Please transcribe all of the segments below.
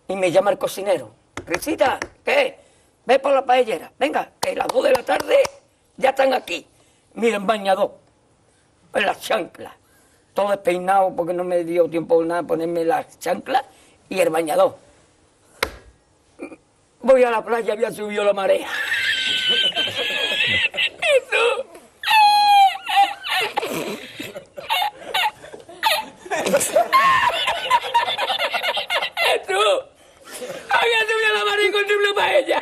Y me llama el cocinero. Risita, ¿qué? Ve por la paellera. Venga, que las 2 de la tarde ya están aquí. Mira, en bañador, en las chanclas. Todo despeinado porque no me dio tiempo nada ponerme las chanclas y el bañador. Voy a la playa, había subido la marea. Jesús, había subido la marea y encontré una paella.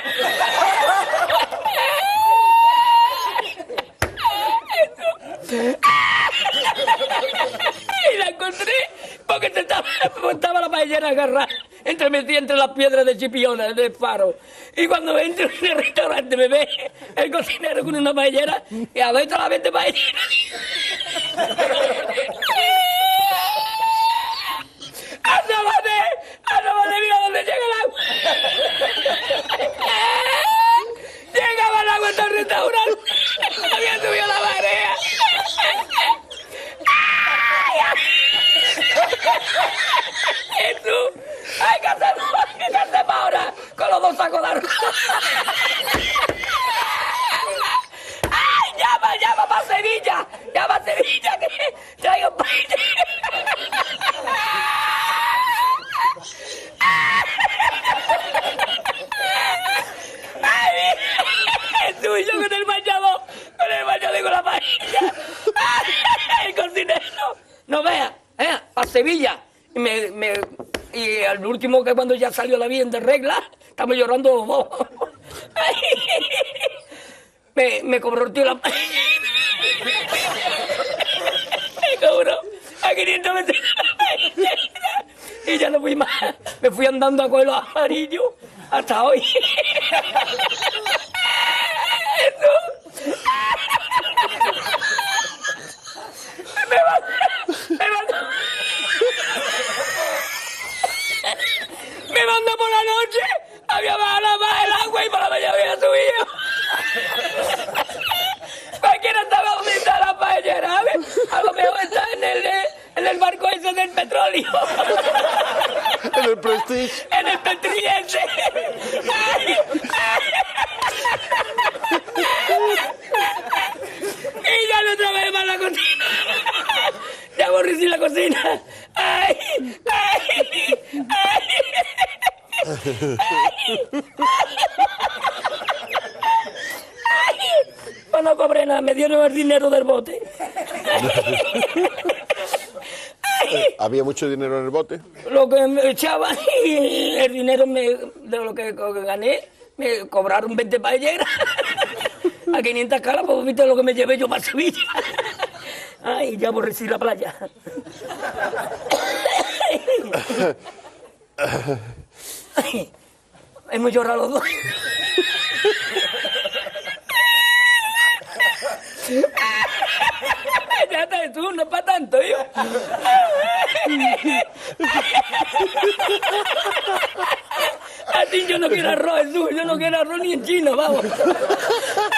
Y la encontré porque estaba la paellera agarrada metida entre las piedras de Chipiona, del faro. Y cuando entro en el restaurante me ve el cocinero con una paellera y a ver la vez de paellera. ¡Asómate! ¡Mira dónde llega el agua! Llegaba el agua hasta el restaurante. Había subido la marea. Jesús, ¡ay, qué hacemos ahora! Con los 2 sacos de arroz. ¡Ay, llama para Sevilla! ¡Llama a Sevilla que traigo paella! ¡Ay, Jesús, yo con el bañador con la paella! ¡Ay, el cocinero! No vea, para Sevilla. Y al último, que cuando ya salió la bien de regla, estamos llorando los dos. Me cobró el tío la paella. Me cobró a 500 metros la paella. Y ya no fui más. Me fui andando a coger los amarillos hasta hoy. Me mandó por la noche, había bajado más el agua y por la mañana había subido. Cualquiera estaba donde está la paellera, ¿sabes? A lo mejor está en el barco ese del petróleo. En el Prestige. En el Petriense. Y ya no trabajé más la cocina. Ya aborrecí la cocina. ¡Ay! ¡Ay! ¡Ay! Pues no cobré nada, me dieron el dinero del bote. ¿Había mucho dinero en el bote? Lo que me echaban y el dinero de lo que gané, me cobraron 20 paelleras. A 500 caras, pues viste lo que me llevé yo para Sevilla. Ay, ya aborrecí la playa. Ay, hemos llorado los dos. Ya está, tú, no es para tanto, yo. A ti yo no quiero arroz, Jesús, yo no quiero arroz ni en chino, vamos.